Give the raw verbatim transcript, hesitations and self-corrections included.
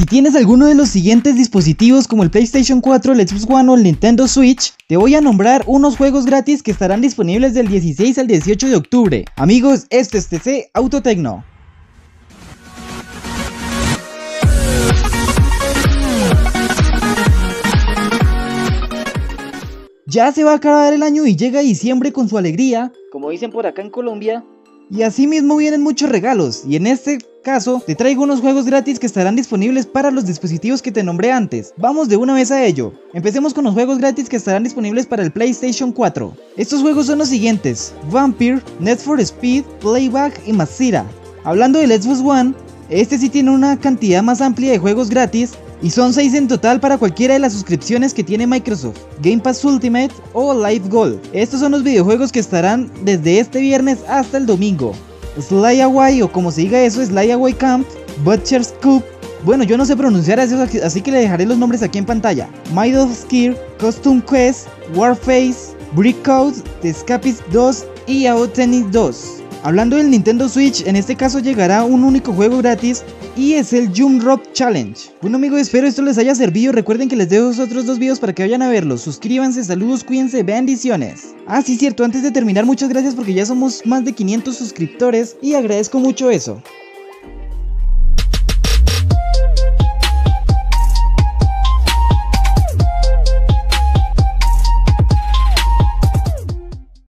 Si tienes alguno de los siguientes dispositivos como el PlayStation cuatro, el Xbox One o el Nintendo Switch, te voy a nombrar unos juegos gratis que estarán disponibles del dieciséis al dieciocho de octubre. Amigos, esto es T C Autotecno. Ya se va a acabar el año y llega diciembre con su alegría, como dicen por acá en Colombia, y así mismo vienen muchos regalos, y en este caso te traigo unos juegos gratis que estarán disponibles para los dispositivos que te nombré antes. Vamos de una vez a ello. Empecemos con los juegos gratis que estarán disponibles para el PlayStation cuatro. Estos juegos son los siguientes: Vampire, Need for Speed, Playback y Mazira. Hablando del Xbox One, este sí tiene una cantidad más amplia de juegos gratis, y son seis en total para cualquiera de las suscripciones que tiene Microsoft, Game Pass Ultimate o Live Gold. Estos son los videojuegos que estarán desde este viernes hasta el domingo: Sly Away, o como se diga eso, Sly Away Camp, Butcher's Coop. Bueno, yo no sé pronunciar eso, así que le dejaré los nombres aquí en pantalla: Might of Skier, Costume Quest, Warface, Brick Code, The Escapist dos y Outennis dos. Hablando del Nintendo Switch, en este caso llegará un único juego gratis y es el Jump Rope Challenge. Bueno amigos, espero esto les haya servido. Recuerden que les dejo los otros dos videos para que vayan a verlos. Suscríbanse, saludos, cuídense, bendiciones. Ah, sí, cierto, antes de terminar, muchas gracias porque ya somos más de quinientos suscriptores y agradezco mucho eso.